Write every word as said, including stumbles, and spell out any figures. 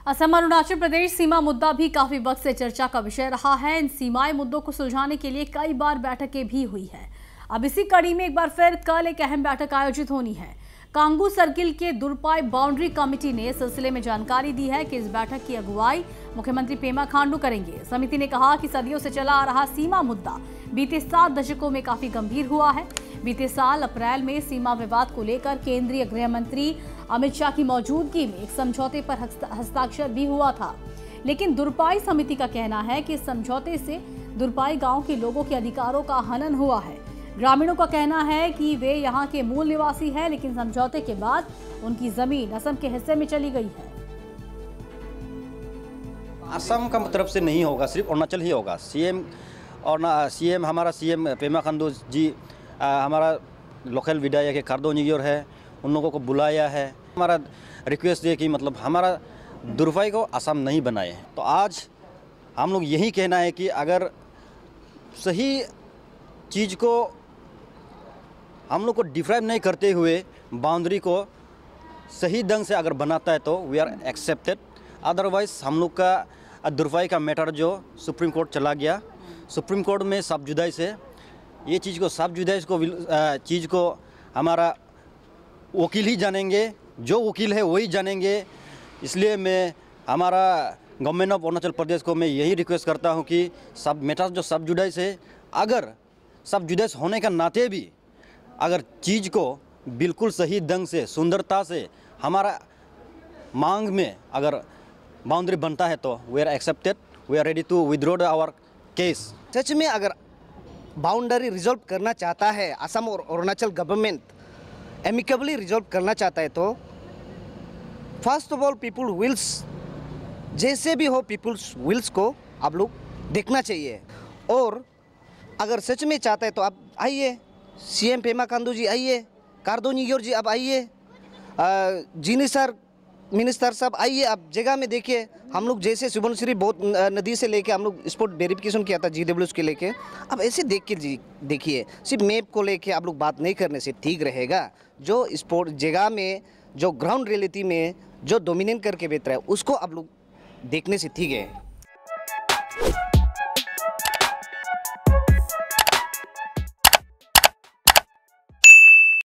असम अरुणाचल प्रदेश सीमा मुद्दा भी काफी वक्त से चर्चा का विषय रहा है। इन सीमाई मुद्दों को सुलझाने के लिए कई बार बैठकें भी हुई है। अब इसी कड़ी में एक बार फिर कल एक अहम बैठक आयोजित होनी है। कांगू सर्किल के दुरपाई बाउंड्री कमेटी ने इस सिलसिले में जानकारी दी है कि इस बैठक की अगुवाई मुख्यमंत्री पेमा खांडू करेंगे। समिति ने कहा कि सदियों से चला आ रहा सीमा मुद्दा बीते सात दशकों में काफी गंभीर हुआ है। बीते साल अप्रैल में सीमा विवाद को लेकर केंद्रीय गृह मंत्री अमित शाह की मौजूदगी में एक समझौते पर हस्ताक्षर भी हुआ था, लेकिन दुरपाई समिति का कहना है कि इस समझौते से दुरपाई गांव के लोगों के अधिकारों का हनन हुआ है। ग्रामीणों का कहना है कि वे यहां के मूल निवासी हैं, लेकिन समझौते के बाद उनकी जमीन असम के हिस्से में चली गई है। असम का तरफ से नहीं होगा, सिर्फ अरुणाचल ही होगा। सीएम और ना सीएम हमारा सीएम पेमा खांडू जी आ, हमारा लोकल विधायक है कार्दो नियोर है, उन लोगों को बुलाया है। हमारा रिक्वेस्ट है कि मतलब हमारा दुरपाई को असम नहीं बनाए। तो आज हम लोग यही कहना है कि अगर सही चीज़ को हम लोग को डिफाइन नहीं करते हुए बाउंड्री को सही ढंग से अगर बनाता है तो वी आर एक्सेप्टेड। अदरवाइज हम लोग का दुरपाई का मैटर जो सुप्रीम कोर्ट चला गया, सुप्रीम कोर्ट में सब जुदाई से ये चीज़ को सब जुदाई को चीज़ को हमारा वकील ही जानेंगे, जो वकील है वही जानेंगे। इसलिए मैं हमारा गवर्नमेंट ऑफ अरुणाचल प्रदेश को मैं यही रिक्वेस्ट करता हूँ कि सब मैटर जो सब जुदाइस है, अगर सब जुदाइस होने का नाते भी अगर चीज़ को बिल्कुल सही ढंग से सुंदरता से हमारा मांग में अगर बाउंड्री बनता है तो we are accepted, we are ready to withdraw our case. सच में अगर बाउंड्री रिजॉल्व करना चाहता है असम और अरुणाचल गवर्नमेंट एमिकेबली रिजॉल्व करना चाहता है तो first of all people wills, जैसे भी हो पीपल्स विल्स को आप लोग देखना चाहिए। और अगर सच में चाहता है तो आप आइए, सीएम पेमा खांडू जी आइए, कार्दो नियोर जी आप आइए, जीनी सर मिनिस्टर साहब आइए, आप जगह में देखिए। हम लोग जैसे सुबनश्री बहुत नदी से लेके हम लोग स्पॉट वेरिफिकेशन किया था जीडब्ल्यूएस के लेके, अब ऐसे देख के देखिए। सिर्फ मैप को लेके आप लोग बात नहीं करने से ठीक रहेगा। जो स्पॉट जगह में जो ग्राउंड रियलिटी में जो डोमिनेट करके बेहतर है उसको आप लोग देखने से ठीक है।